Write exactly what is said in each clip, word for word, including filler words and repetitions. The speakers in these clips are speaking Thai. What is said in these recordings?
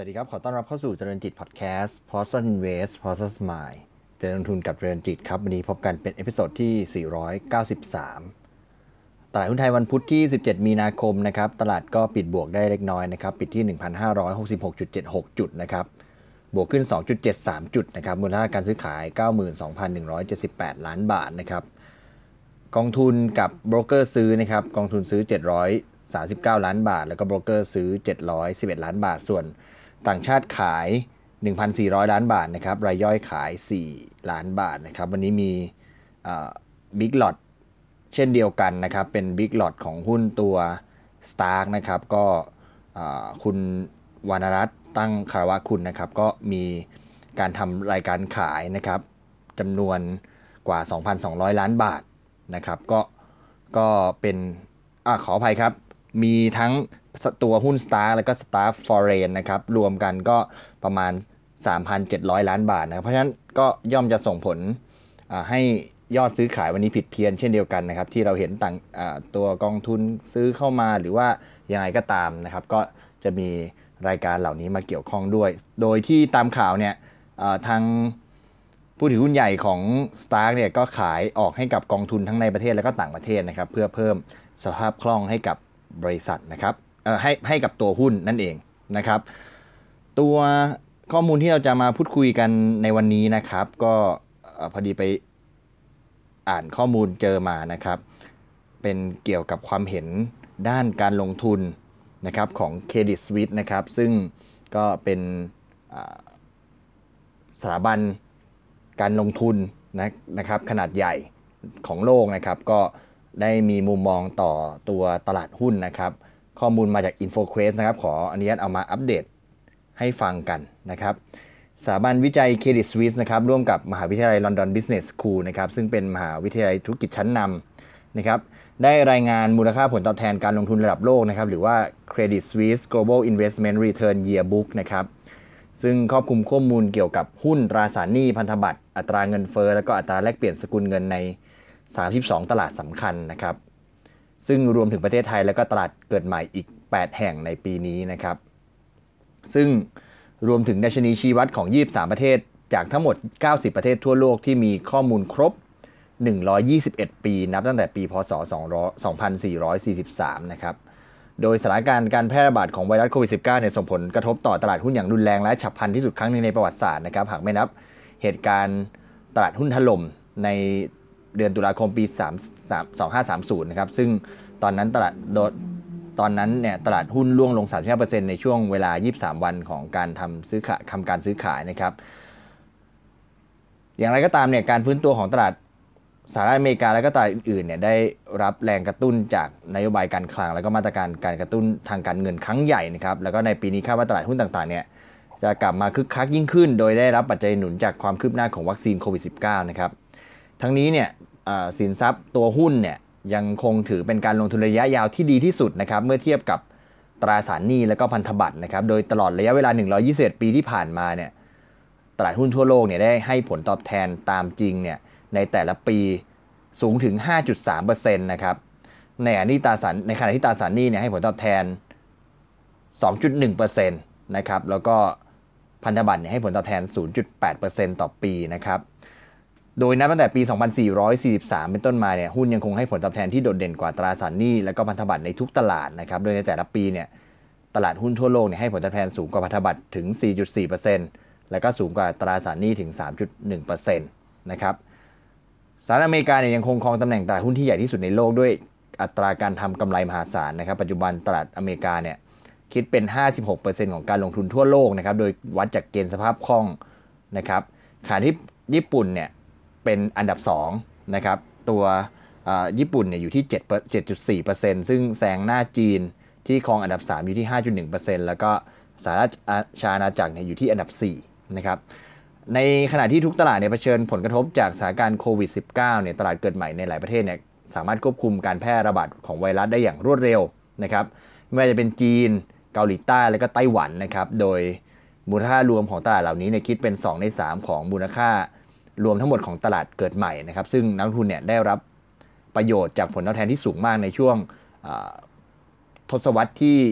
วัสดีครับขอต้อนรับเข้าสู่เจริญจิตพอดแคสต์ Process Invest Process Mind เจริญลงทุนกับเจริญจิตครับวันนี้พบกันเป็นเอพิโซดที่สี่ร้อยเก้าสิบสามตลาดหุ้นไทยวันพุธที่สิบเจ็ดมีนาคมนะครับตลาดก็ปิดบวกได้เล็กน้อยนะครับปิดที่ หนึ่งพันห้าร้อยหกสิบหกจุดเจ็ดหก จุดนะครับบวกขึ้น สองจุดเจ็ดสาม จุดนะครับมูลค่าการซื้อขาย เก้าหมื่นสองพันหนึ่งร้อยเจ็ดสิบแปด ล้านบาทนะครับกองทุนกับโบรกเกอร์ซื้อนะครับกองทุนซื้อเจ็ดร้อยสามสิบเก้าล้านบาทแล้วก็โบรกเกอร์ซื้อเจ็ดร้อยสิบเอ็ดล้านบาทส่วนต่างชาติขาย หนึ่งพันสี่ร้อย ล้านบาทนะครับรายย่อยขายสี่ล้านบาทนะครับวันนี้มีบิ๊กล็อตเช่นเดียวกันนะครับเป็นบิ๊กล็อตของหุ้นตัว Stark นะครับก็คุณวรรณรัตน์ตั้งคารวะคุณนะครับก็มีการทำรายการขายนะครับจำนวนกว่า สองพันสองร้อย ล้านบาทนะครับก็ก็เป็นอ่ะขออภัยครับมีทั้งตัวหุ้น Stark แล้วก็ Stark Foreign นะครับรวมกันก็ประมาณ สามพันเจ็ดร้อย ล้านบาทนะครับเพราะฉะนั้นก็ย่อมจะส่งผลให้ยอดซื้อขายวันนี้ผิดเพี้ยนเช่นเดียวกันนะครับที่เราเห็นต่างตัวกองทุนซื้อเข้ามาหรือว่ายังไงก็ตามนะครับก็จะมีรายการเหล่านี้มาเกี่ยวข้องด้วยโดยที่ตามข่าวเนี่ยทางผู้ถือหุ้นใหญ่ของ Stark เนี่ยก็ขายออกให้กับกองทุนทั้งในประเทศและก็ต่างประเทศนะครับเพื่อเพิ่มสภาพคล่องให้กับบริษัทนะครับเอ่อให้ให้กับตัวหุ้นนั่นเองนะครับตัวข้อมูลที่เราจะมาพูดคุยกันในวันนี้นะครับก็พอดีไปอ่านข้อมูลเจอมานะครับเป็นเกี่ยวกับความเห็นด้านการลงทุนนะครับของ Credit Suisse นะครับซึ่งก็เป็นสถาบันการลงทุนนะนะครับขนาดใหญ่ของโลกนะครับก็ได้มีมุมมองต่อตัวตลาดหุ้นนะครับข้อมูลมาจาก InfoQuest นะครับขออนุญาตเอามาอัปเดตให้ฟังกันนะครับสถาบันวิจัย Credit Suisse นะครับร่วมกับมหาวิทยาลัย London Business School นะครับซึ่งเป็นมหาวิทยาลัยธุรกิจชั้นนำนะครับได้รายงานมูลค่าผลตอบแทนการลงทุนระดับโลกนะครับหรือว่า Credit Suisse Global Investment Return Yearbook นะครับซึ่งครอบคลุมข้อมูลเกี่ยวกับหุ้นตราสารหนี้พันธบัตรอัตราเงินเฟ้อและก็อัตราแลกเปลี่ยนสกุลเงินในสามสิบสองตลาดสำคัญนะครับซึ่งรวมถึงประเทศไทยและก็ตลาดเกิดใหม่อีกแปดแห่งในปีนี้นะครับซึ่งรวมถึงดัชนีชี้วัดของยี่สิบสามประเทศจากทั้งหมดเก้าสิบประเทศทั่วโลกที่มีข้อมูลครบหนึ่งร้อยยี่สิบเอ็ดปีนับตั้งแต่ปีพ.ศ. สองพันสี่ร้อยสี่สิบสามนะครับโดยสถานการณ์การแพร่ระบาดของไวรัสโควิด สิบเก้า เนี่ยส่งผลกระทบต่อตลาดหุ้นอย่างรุนแรงและฉับพลันที่สุดครั้งนึงในประวัติศาสตร์นะครับหากไม่นับเหตุการณ์ตลาดหุ้นถล่มในเดือนตุลาคมปีสองพันห้าร้อยสามสิบนะครับซึ่งตอนนั้นตลาดตอนนั้นเนี่ยตลาดหุ้นร่วงลง สามสิบห้าเปอร์เซ็นต์ ในช่วงเวลายี่สิบสามวันของการทำซื้อขายทำการซื้อขายนะครับอย่างไรก็ตามเนี่ยการฟื้นตัวของตลาดสหรัฐอเมริกาและก็ตลาดอื่นๆเนี่ยได้รับแรงกระตุ้นจากนโยบายการคลังและก็มาตรการการกระตุ้นทางการเงินครั้งใหญ่นะครับแล้วก็ในปีนี้คาดว่าตลาดหุ้นต่างๆเนี่ยจะกลับมาคึกคักยิ่งขึ้นโดยได้รับปัจจัยหนุนจากความคืบหน้าของวัคซีนโควิด สิบเก้า นะครับทั้งนี้เนี่ยสินทรัพย์ตัวหุ้นเนี่ยยังคงถือเป็นการลงทุนระยะยาวที่ดีที่สุดนะครับเมื่อเทียบกับตราสารหนี้และก็พันธบัตรนะครับโดยตลอดระยะเวลาหนึ่งร้อยยี่สิบเอ็ดปีที่ผ่านมาเนี่ยตลาดหุ้นทั่วโลกเนี่ยได้ให้ผลตอบแทนตามจริงเนี่ยในแต่ละปีสูงถึง ห้าจุดสามเปอร์เซ็นต์ นะครับในขณะที่ตราสารในขณะที่ตราสารหนี้เนี่ยให้ผลตอบแทน สองจุดหนึ่งเปอร์เซ็นต์ นะครับแล้วก็พันธบัตรเนี่ยให้ผลตอบแทน ศูนย์จุดแปดเปอร์เซ็นต์ ต่อปีนะครับโดยนับตั้งแต่ปีสองพันสี่ร้อยสี่สิบสามเป็นต้นมาเนี่ยหุ้นยังคงให้ผลตอบแทนที่โดดเด่นกว่าตราสารหนี้และก็พันธบัตรในทุกตลาดนะครับโดยในแต่ละปีเนี่ยตลาดหุ้นทั่วโลกเนี่ยให้ผลตอบแทนสูงกว่าพันธบัตรถึง สี่จุดสี่เปอร์เซ็นต์ แล้วก็สูงกว่าตราสารหนี้ถึง สามจุดหนึ่งเปอร์เซ็นต์ นะครับสหรัฐอเมริกาเนี่ยยังคงครองตำแหน่งตลาดหุ้นที่ใหญ่ที่สุดในโลกด้วยอัตราการทำกำไรมหาศาลนะครับปัจจุบันตลาดอเมริกาเนี่ยคิดเป็น ห้าสิบหกเปอร์เซ็นต์ ของการลงทุนทั่วโลกนะครับโดยวัดจากเกณฑ์สภาพคล่องนะครับขณะที่ญี่ปุ่นเนี่ยเป็นอันดับสองนะครับตัวญี่ปุ่นเนี่ยอยู่ที่ เจ็ดจุดสี่เปอร์เซ็นต์ ซึ่งแซงหน้าจีนที่ครองอันดับสามอยู่ที่ ห้าจุดหนึ่งเปอร์เซ็นต์ แล้วก็สหราชอาณาจักรเนี่ยอยู่ที่อันดับสี่นะครับในขณะที่ทุกตลาดเนี่ยเผชิญผลกระทบจากสถานการณ์โควิด สิบเก้า เนี่ยตลาดเกิดใหม่ในหลายประเทศเนี่ยสามารถควบคุมการแพร่ระบาดของไวรัสได้อย่างรวดเร็วนะครับไม่ว่าจะเป็นจีนเกาหลีใต้และก็ไต้หวันนะครับโดยมูลค่ารวมของตลาดเหล่านี้เนี่ยคิดเป็นสองในสามของมูลค่ารวมทั้งหมดของตลาดเกิดใหม่นะครับซึ่งนักลงทุนเนี่ยได้รับประโยชน์จากผลตอบแทนที่สูงมากในช่วงทศวรรษที่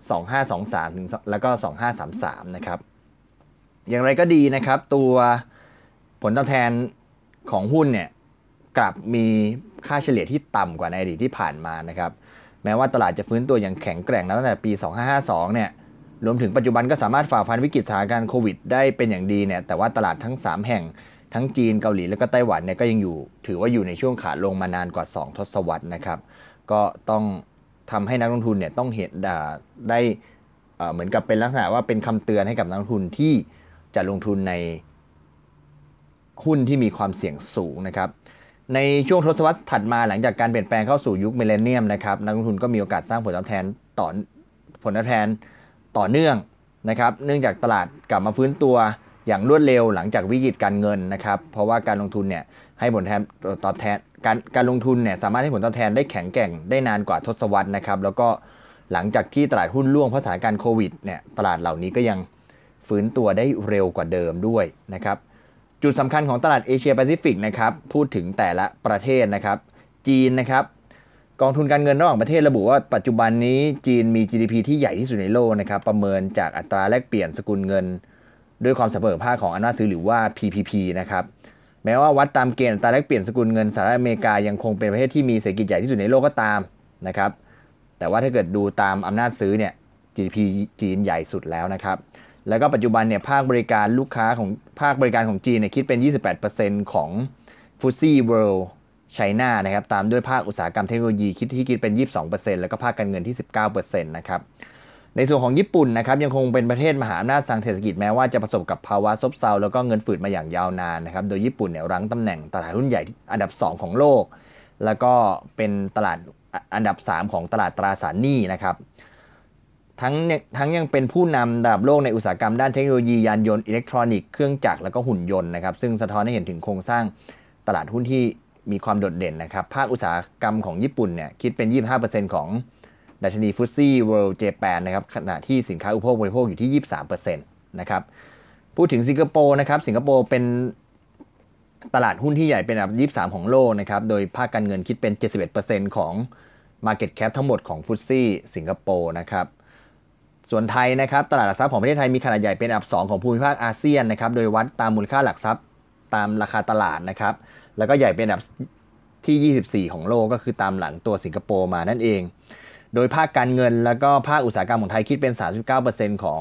สองพันห้าร้อยยี่สิบสามถึงแล้วก็สองพันห้าร้อยสามสิบสามนะครับอย่างไรก็ดีนะครับตัวผลตอบแทนของหุ้นเนี่ยกลับมีค่าเฉลี่ยที่ต่ำกว่าในอดีตที่ผ่านมานะครับแม้ว่าตลาดจะฟื้นตัวอย่างแข็งแกร่งตั้งแต่ปีสองพันห้าร้อยห้าสิบสองเนี่ยรวมถึงปัจจุบันก็สามารถฝ่าฟันวิกฤตสถานการณ์โควิดได้เป็นอย่างดีเนี่ยแต่ว่าตลาดทั้งสามแห่งทั้งจีนเกาหลีแล้วก็ไต้หวันเนี่ยก็ยังอยู่ถือว่าอยู่ในช่วงขาลงมานานกว่าสองทศวรรษนะครับก็ต้องทำให้นักลงทุนเนี่ยต้องเห็นได้เหมือนกับเป็นลักษณะว่าเป็นคำเตือนให้กับนักลงทุนที่จะลงทุนในหุ้นที่มีความเสี่ยงสูงนะครับในช่วงทศวรรษถัดมาหลังจากการเปลี่ยนแปลงเข้าสู่ยุคมิเลเนียมนะครับนักลงทุนก็มีโอกาสสร้างผลตอบแทนต่อผลตอบแทนต่อเนื่องนะครับเนื่องจากตลาดกลับมาฟื้นตัวอย่างรวดเร็วหลังจากวิกฤตการเงินนะครับเพราะว่าการลงทุนเนี่ยให้ผลตอบแทนการการลงทุนเนี่ยสามารถให้ผลตอบแทนได้แข็งแกร่งได้นานกว่าทศวรรษนะครับแล้วก็หลังจากที่ตลาดหุ้นร่วงเพราะสถานการณ์โควิดเนี่ยตลาดเหล่านี้ก็ยังฟื้นตัวได้เร็วกว่าเดิมด้วยนะครับจุดสำคัญของตลาดเอเชียแปซิฟิกนะครับพูดถึงแต่ละประเทศนะครับจีนนะครับกองทุนการเงินระหว่างประเทศระบุว่าปัจจุบันนี้จีนมี จี ดี พี ที่ใหญ่ที่สุดในโลกนะครับประเมินจากอัตราแลกเปลี่ยนสกุลเงินด้วยความเสมอภาคของอำนาจซื้อหรือว่า พี พี พี นะครับแม้ว่าวัดตามเกณฑ์อัตราแลกเปลี่ยนสกุลเงินสหรัฐอเมริกายังคงเป็นประเทศที่มีเศรษฐกิจใหญ่ที่สุดในโลกก็ตามนะครับแต่ว่าถ้าเกิดดูตามอำนาจซื้อเนี่ย จี ดี พี จีนใหญ่สุดแล้วนะครับแล้วก็ปัจจุบันเนี่ยภาคบริการลูกค้าของภาคบริการของจีนเนี่ยคิดเป็น ยี่สิบแปดเปอร์เซ็นต์ ของ เอฟ ที เอ เอส อี World China นะครับตามด้วยภาคอุตสาหกรรมเทคโนโลยีคิดที่คิดเป็น ยี่สิบสองเปอร์เซ็นต์ แล้วก็ภาคการเงินที่ สิบเก้าเปอร์เซ็นต์ นะครับในส่วนของญี่ปุ่นนะครับยังคงเป็นประเทศมหาอำนาจทางเศรษฐกิจแม้ว่าจะประสบกับภาวะซบเซาแล้วก็เงินฝืดมาอย่างยาวนานนะครับโดยญี่ปุ่นเนี่ยรั้งตำแหน่งตลาดหุ้นใหญ่อันดับสองของโลกแล้วก็เป็นตลาดอันดับสามของตลาดตราสารหนี้นะครับทั้งทั้งยังเป็นผู้นำระดับโลกในอุตสาหกรรมด้านเทคโนโลยียานยนต์อิเล็กทรอนิกส์เครื่องจักรแล้วก็หุ่นยนต์นะครับซึ่งสะท้อนให้เห็นถึงโครงสร้างตลาดหุ้นที่มีความโดดเด่นนะครับภาคอุตสาหกรรมของญี่ปุ่นเนี่ยคิดเป็น ยี่สิบห้าเปอร์เซ็นต์ ของดัชนี เอฟ ที เอ เอส อี World Japan นะครับขณะที่สินค้าอุปโภคบริโภคอยู่ที่ ยี่สิบสามเปอร์เซ็นต์ นะครับพูดถึงสิงคโปร์นะครับสิงคโปร์เป็นตลาดหุ้นที่ใหญ่เป็นอันดับยี่สิบสามของโลกนะครับโดยภาคการเงินคิดเป็น เจ็ดสิบเอ็ดเปอร์เซ็นต์ ของ Market Cap ทั้งหมดของ เอฟ ที เอ เอส อี สิงคโปร์นะครับส่วนไทยนะครับตลาดหลักทรัพย์ของประเทศไทยมีขนาดใหญ่เป็นอันดับสองของภูมิภาคอาเซียนนะครับโดยวัดตามมูลค่าหลักทรัพย์ตามราคาตลาดนะครับแล้วก็ใหญ่เป็นอันดับที่ยี่สิบสี่ของโลกก็คือตามหลังตัวสิงคโปร์มานั่นเองโดยภาคการเงินแล้วก็ภาคอุตสาหกรรมของไทยคิดเป็น สามสิบเก้าเปอร์เซ็นต์ ของ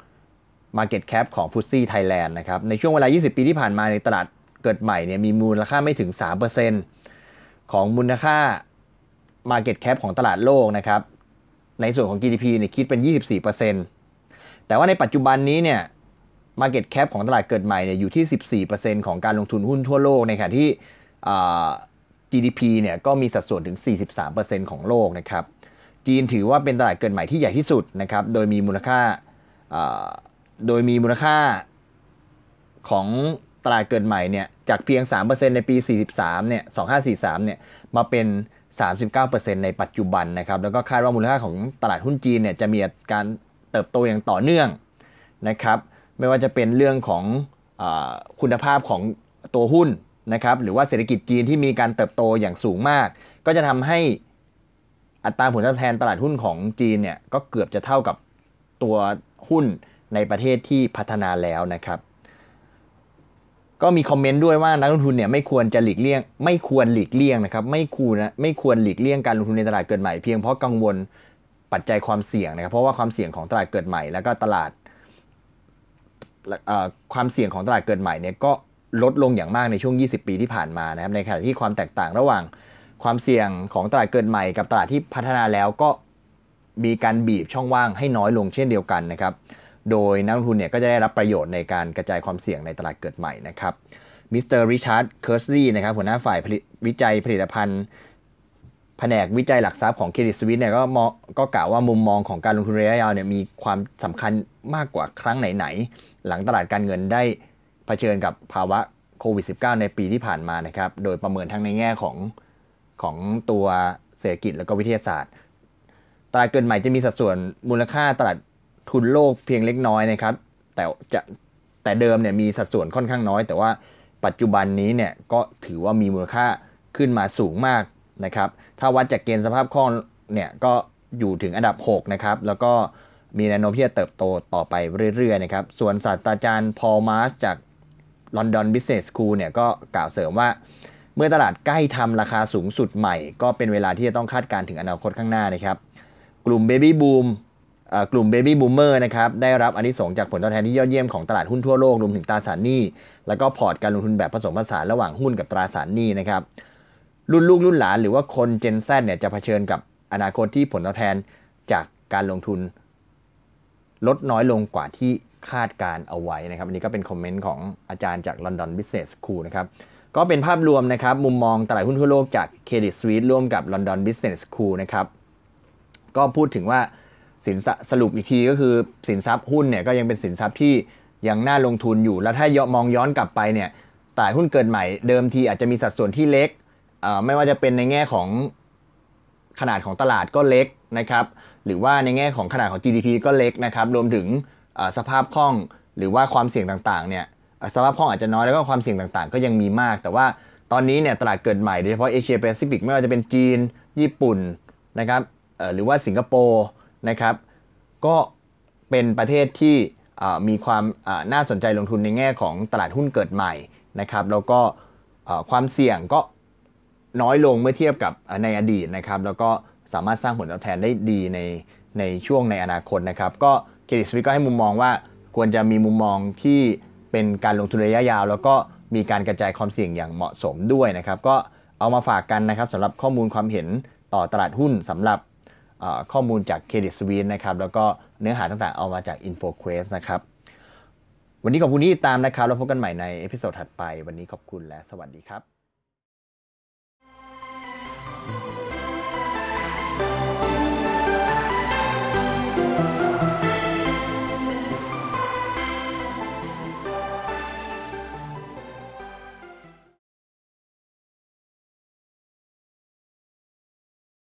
Market Cap ของ เอฟ ที เอ เอส อี Thailand นะครับในช่วงเวลายี่สิบปีที่ผ่านมาในตลาดเกิดใหม่เนี่ยมีมูลค่าไม่ถึง สามเปอร์เซ็นต์ ของมูลค่า Market Cap ของตลาดโลกนะครับในส่วนของ จี ดี พี เนี่ยคิดเป็น ยี่สิบสี่เปอร์เซ็นต์ แต่ว่าในปัจจุบันนี้เนี่ย Market Cap ของตลาดเกิดใหม่เนี่ยอยู่ที่ สิบสี่เปอร์เซ็นต์ ของการลงทุนหุ้นทั่วโลกในขณะที่ จี ดี พี เนี่ยก็มีสัดส่วนถึง สี่สิบสามเปอร์เซ็นต์ ของโลกนะครับจีนถือว่าเป็นตลาดเกิดใหม่ที่ใหญ่ที่สุดนะครับโดยมีมูลค่าโดยมีมูลค่าของตลาดเกิดใหม่เนี่ยจากเพียง สามเปอร์เซ็นต์ ในปีสี่สิบสามเนี่ยสองพันห้าร้อยสี่สิบสามเนี่ยมาเป็น สามสิบเก้าเปอร์เซ็นต์ ในปัจจุบันนะครับแล้วก็คาดว่ามูลค่าของตลาดหุ้นจีนเนี่ยจะมีการเติบโตอย่างต่อเนื่องนะครับไม่ว่าจะเป็นเรื่องของอาคุณภาพของตัวหุ้นนะครับหรือว่าเศรษฐกิจจีนที่มีการเติบโตอย่างสูงมากก็จะทำให้อัตราผลตอบแทนตลาดหุ้นของจีนเนี่ยก็เกือบจะเท่ากับตัวหุ้นในประเทศที่พัฒนาแล้วนะครับก็มีคอมเมนต์ด้วยว่านักลงทุนเนี่ยไม่ควรจะหลีกเลี่ยงไม่ควรหลีกเลี่ยงนะครับไม่ควรนะไม่ควรหลีกเลี่ยงการลงทุนในตลาดเกิดใหม่เพียงเพราะกังวลปัจจัยความเสี่ยงนะครับเพราะว่าความเสี่ยงของตลาดเกิดใหม่แล้วก็ตลาดความเสี่ยงของตลาดเกิดใหม่เนี่ยก็ลดลงอย่างมากในช่วงยี่สิบปีที่ผ่านมานะครับในขณะที่ความแตกต่างระหว่างความเสี่ยงของตลาดเกิดใหม่กับตลาดที่พัฒนาแล้วก็มีการบีบช่องว่างให้น้อยลงเช่นเดียวกันนะครับโดยนักลงทุนเนี่ยก็จะได้รับประโยชน์ในการกระจายความเสี่ยงในตลาดเกิดใหม่นะครับมิสเตอร์ริชาร์ดเคิร์สลีย์นะครับหัวหน้าฝ่ายวิจัยผลิตภัณฑ์แผนกวิจัยหลักทรัพย์ของเครดิตสวิสเนี่ยก็ก็กล่าวว่ามุมมองของการลงทุนระยะยาวเนี่ยมีความสำคัญมากกว่าครั้งไหนๆหลังตลาดการเงินได้เผชิญกับภาวะโควิด สิบเก้า ในปีที่ผ่านมานะครับโดยประเมินทั้งในแง่ของของตัวเศรษฐกิจแล้วก็วิทยาศาสตร์ตลาดเกิดใหม่จะมีสัดส่วนมูลค่าตลาดทุนโลกเพียงเล็กน้อยนะครับแต่จะแต่เดิมเนี่ยมีสัดส่วนค่อนข้างน้อยแต่ว่าปัจจุบันนี้เนี่ยก็ถือว่ามีมูลค่าขึ้นมาสูงมากนะครับถ้าวัดจากเกณฑ์สภาพคล่องเนี่ยก็อยู่ถึงอันดับหกนะครับแล้วก็มีแนวโน้มที่จะเติบโตต่อไปเรื่อยๆนะครับส่วนศาสตราจารย์พอลมาร์ชจาก London Business School เนี่ยก็กล่าวเสริมว่าเมื่อตลาดใกล้ทำราคาสูงสุดใหม่ก็เป็นเวลาที่จะต้องคาดการณ์ถึงอนาคตข้างหน้านะครับกลุ่ม Baby Boom กลุ่ม Baby Boomer นะครับได้รับอานิสงส์จากผลตอบแทนที่ยอดเยี่ยมของตลาดหุ้นทั่วโลกรวมถึงตราสารหนี้แล้วก็พอร์ตการลงทุนแบบผสมผสานระหว่างหุ้นกับตราสารหนี้นะครับรุ่นลูกรุ่นหลานหรือว่าคน Gen Z เนี่ยจะเผชิญกับอนาคตที่ผลตอบแทนจากการลงทุนลดน้อยลงกว่าที่คาดการเอาไว้นะครับอันนี้ก็เป็นคอมเมนต์ของอาจารย์จาก London Business School นะครับก็เป็นภาพรวมนะครับมุมมองตลาดหุ้นทั่วโลกจาก Credit Suisse ร่วมกับ London Business School นะครับก็พูดถึงว่าสินสรุปอีกทีก็คือสินทรัพย์หุ้นเนี่ยก็ยังเป็นสินทรัพย์ที่ยังน่าลงทุนอยู่แล้วถ้ามองย้อนกลับไปเนี่ยตลาดหุ้นเกิดใหม่เดิมทีอาจจะมีสัดส่วนที่เล็กไม่ว่าจะเป็นในแง่ของขนาดของตลาดก็เล็กนะครับหรือว่าในแง่ของขนาดของ จี ดี พี ก็เล็กนะครับรวมถึงสภาพคล่องหรือว่าความเสี่ยงต่างๆเนี่ยสภาพคล่องอาจจะน้อยแล้วก็ความเสี่ยงต่างๆก็ยังมีมากแต่ว่าตอนนี้เนี่ยตลาดเกิดใหม่โดยเฉพาะเอเชียแปซิฟิกไม่ว่าจะเป็นจีนญี่ปุ่นนะครับหรือว่าสิงคโปร์นะครับก็เป็นประเทศที่มีความน่าสนใจลงทุนในแง่ของตลาดหุ้นเกิดใหม่นะครับแล้วก็ความเสี่ยงก็น้อยลงเมื่อเทียบกับในอดีตนะครับแล้วก็สามารถสร้างผลตอบแทนได้ดีในในช่วงในอนาคตนะครับก็ Credit Suisse ก็ให้มุมมองว่าควรจะมีมุมมองที่เป็นการลงทุนระยะยาวแล้วก็มีการกระจายความเสี่ยงอย่างเหมาะสมด้วยนะครับก็เอามาฝากกันนะครับสำหรับข้อมูลความเห็นต่อตลาดหุ้นสำหรับข้อมูลจาก Credit Suisse นะครับแล้วก็เนื้อหาต่างๆเอามาจาก InfoQuest นะครับวันนี้ขอบคุณที่ติดตามนะครับแล้วพบกันใหม่ในเอพิโซดถัดไปวันนี้ขอบคุณและสวัสดีครับ